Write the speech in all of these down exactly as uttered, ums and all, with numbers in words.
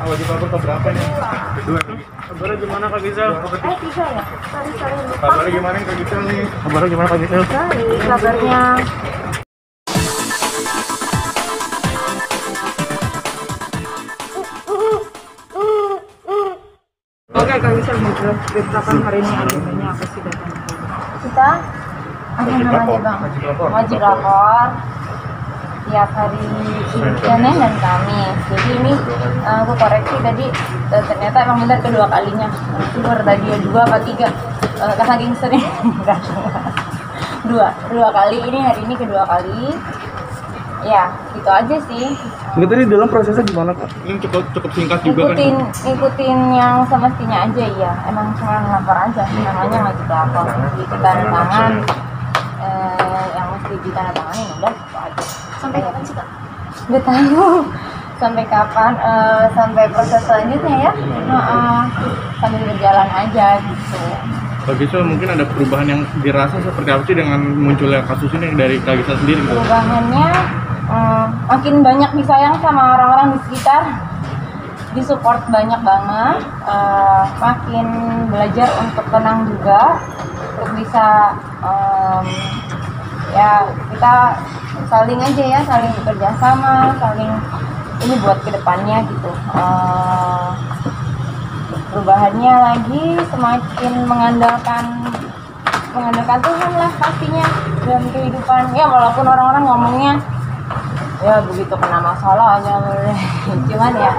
wajib lapor ke berapa nih? Kedua. Kabarnya gimana Kak Gisel? Eh tiga ya? Sorry sorry lupa. Kabarnya gimana Kak Gisel nih? Kabarnya gimana Kak Gisel? Sorry kabarnya. Oke Kak Gisel, mau ceritakan hari ini agendanya apa sih datang? Kita apa namanya bang? Wajib lapor tiap hari Senin dan Kamis. Jadi ini uh, aku koreksi tadi uh, ternyata emang benar kedua kalinya. Itu baru tadi ya dua apa tiga? Uh, saking sering enggak dua dua kali, ini hari ini kedua kali. Ya gitu aja sih. Enggak, tadi dalam prosesnya gimana Kak? Ini cukup cukup singkat juga Ikutin kan? ikutin yang semestinya aja ya. Emang cuma lapor aja, namanya wajib lapor. Jadi tanda tangan eh, yang mesti ditandatangani udah itu aja. Sampai kapan sih Kak? Nggak tahu sampai kapan, eh, sampai proses selanjutnya ya. Nah, sambil berjalan aja gitu. Kak Gisel, mungkin ada perubahan yang dirasa seperti apa sih dengan munculnya kasus ini dari Kak Gisel sendiri? Gitu? Perubahannya eh, makin banyak disayang sama orang-orang di sekitar, disupport banyak banget, eh, makin belajar untuk tenang juga, untuk bisa em, ya kita saling aja ya, saling bekerja sama, saling ini buat kedepannya gitu. Uh, perubahannya lagi semakin mengandalkan mengandalkan Tuhan lah pastinya dalam kehidupan ya, walaupun orang-orang ngomongnya ya begitu kena masalah aja cuman ya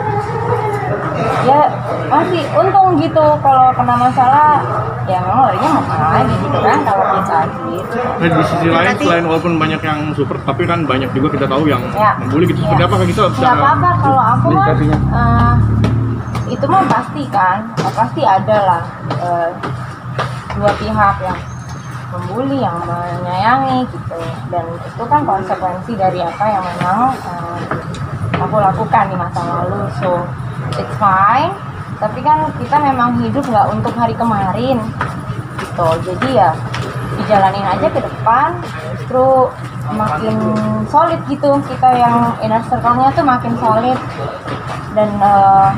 ya masih untung gitu kalau kena masalah ya memang larinya mau kemana lagi gitu kan kalau kita gitu. Nah, di sisi lain selain walaupun banyak yang support, tapi kan banyak juga kita tahu yang Ya. membuli gitu. Seperti Ya. apa Kak Gisel? Nggak apa-apa kalau aku mah uh, itu mah pasti kan, pasti ada lah uh, dua pihak yang membuli, yang menyayangi gitu, dan itu kan konsekuensi dari apa yang memang uh, aku lakukan di masa lalu, so it's fine. Tapi kan kita memang hidup nggak untuk hari kemarin gitu, jadi ya dijalanin aja ke depan, justru makin solid gitu, kita yang inner circle-nya tuh makin solid. Dan uh,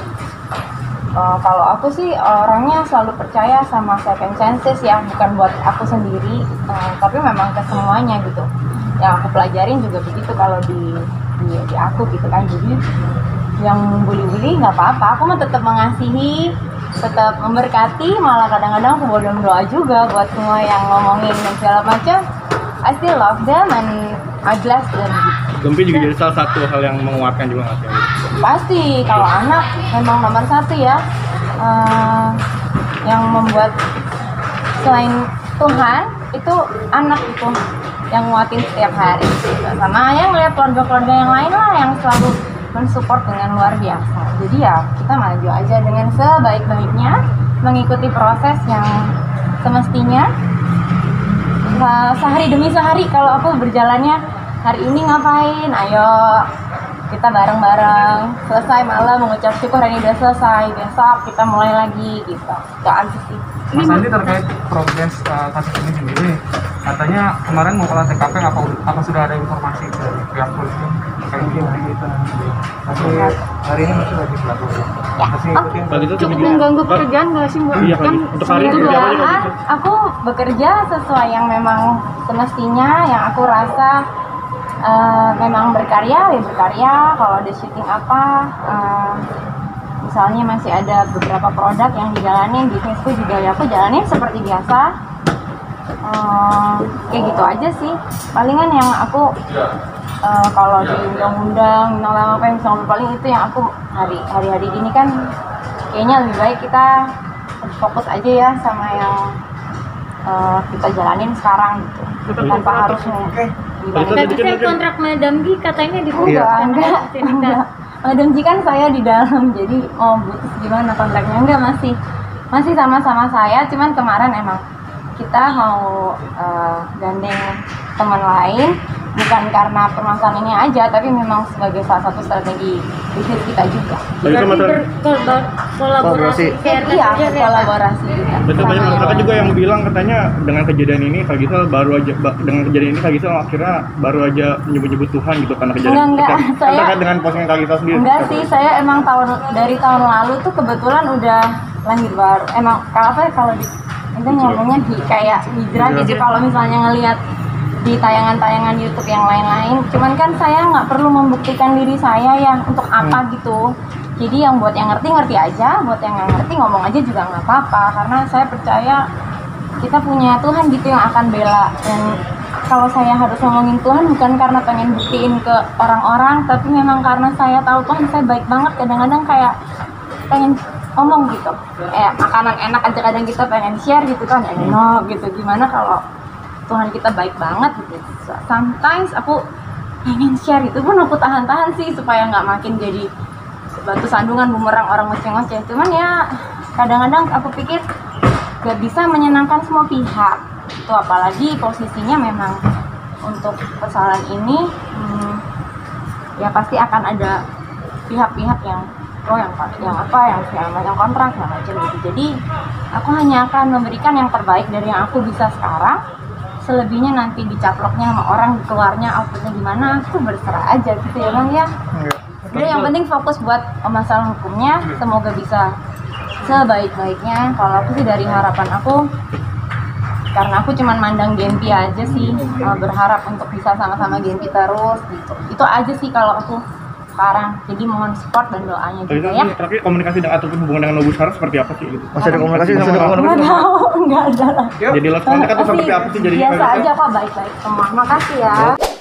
uh, kalau aku sih orangnya selalu percaya sama second chances ya, bukan buat aku sendiri, uh, tapi memang ke semuanya gitu. Yang aku pelajarin juga begitu kalau di, di di aku gitu kan. Jadi yang bully-bully nggak apa-apa, aku mah tetap mengasihi, tetap memberkati, malah kadang-kadang aku boleh doa juga buat semua yang ngomongin dan segala macam. I still love them and I bless them gitu. Gempi juga jadi salah satu hal yang menguatkan juga nggak sih? Pasti kalau anak memang nomor satu ya, uh, yang membuat selain Tuhan itu anak itu yang nguatin setiap hari gitu. Sama yang ngeliat keluarga-keluarga yang lain lah yang selalu mensupport dengan luar biasa. Jadi ya kita maju aja dengan sebaik-baiknya, mengikuti proses yang semestinya. Nah, sehari demi sehari kalau aku berjalannya hari ini ngapain, ayo kita bareng-bareng, selesai malam mengucap syukur hari ini udah selesai, besok kita mulai lagi gitu. Itu aja sih. Mas Andi, terkait progres uh, kasus ini sendiri, katanya kemarin mau olah T K P, apa, apa sudah ada informasi dari pihak polisi terkait itu? Masih hari ini masih lagi dilakukan. Ya. Masih Oh, ikutin. Kak Gisel, Cukup juga- mengganggu pekerjaan nggak sih Mbak? Iya, Kan untuk hari seminggu ini dua kerja apa kali. aja? Enggak, aku bekerja sesuai yang memang semestinya, yang aku rasa uh, memang berkarya, ya berkarya. Kalau ada syuting apa, uh, misalnya masih ada beberapa produk yang dijalanin, bisnisku juga ya aku jalanin seperti biasa. Uh, kayak gitu aja sih. Palingan yang aku uh, kalau di undang-undang, undang-undang apa yang bisa ngomong, paling itu yang aku hari hari-hari ini kan kayaknya lebih baik kita fokus aja ya sama yang uh, kita jalanin sekarang gitu, tanpa harus Tadi gimana. kan sedikit Saya mungkin- kontrak Madam Gi katanya ditunda. Enggak, enggak, enggak. Madam Ji kan saya di dalam, jadi mau putus gimana kontraknya? Enggak, masih masih sama-sama saya, cuman kemarin emang kita mau uh, gandeng teman lain bukan karena permasalahan ini aja, tapi memang sebagai salah satu strategi bisnis kita juga. Bagi masyarakat, Kolaborasi. Iya, kolaborasi juga. betul banyak masyarakat juga yang bilang katanya dengan kejadian ini Kak Gisel baru aja ba- dengan kejadian ini Kak Gisel akhirnya baru aja nyebut-nyebut Tuhan gitu karena kejadian Enggak, enggak. Kan Saya- terkait dengan postingan Kak Gisel sendiri. Enggak sih, saya emang tahun dari tahun lalu tuh kebetulan udah lahir baru. Emang kalau apa ya, kalau di itu ngomongnya hi, kayak hijrah gitu. Kalau misalnya ngelihat di tayangan-tayangan YouTube yang lain-lain, cuman kan saya nggak perlu membuktikan diri saya ya untuk apa gitu. Jadi yang buat yang ngerti ngerti aja, buat yang nggak ngerti ngomong aja juga nggak apa-apa. Karena saya percaya kita punya Tuhan gitu yang akan bela. Dan kalau saya harus ngomongin Tuhan bukan karena pengen buktiin ke orang-orang, tapi memang karena saya tahu Tuhan saya baik banget. Kadang-kadang kayak pengen ngomong gitu, kayak makanan enak aja kadang kita pengen share gitu kan, enak gitu. Gimana kalau Tuhan kita baik banget gitu. Sometimes aku pengen share itu pun aku tahan-tahan sih supaya nggak makin jadi batu sandungan bumerang orang ngoceh-ngoceh. Cuman ya kadang-kadang aku pikir gak bisa menyenangkan semua pihak itu, apalagi posisinya memang untuk persoalan ini hmm, ya pasti akan ada pihak-pihak yang pro, yang yang apa yang yang, yang kontra segala macam gitu. Jadi aku hanya akan memberikan yang terbaik dari yang aku bisa sekarang. Selebihnya nanti dicaploknya sama orang, keluarnya outputnya gimana, aku berserah aja gitu ya bang ya. Jadi yang penting fokus buat masalah hukumnya, semoga bisa sebaik-baiknya. Kalau aku sih dari harapan aku, karena aku cuman mandang Genpi aja sih, uh, berharap untuk bisa sama-sama Genpi terus gitu. Itu aja sih kalau aku sekarang. Jadi mohon support dan doanya Kak juga Gisel, ya. terakhir komunikasi dengan ataupun hubungan dengan Nobu sekarang seperti apa sih gitu? Masih ada komunikasi sama Nggak tahu, nggak ada lah. Jadi love contact atau seperti apa sih jadi Biasa aja kok, baik-baik semua. Makasih ya.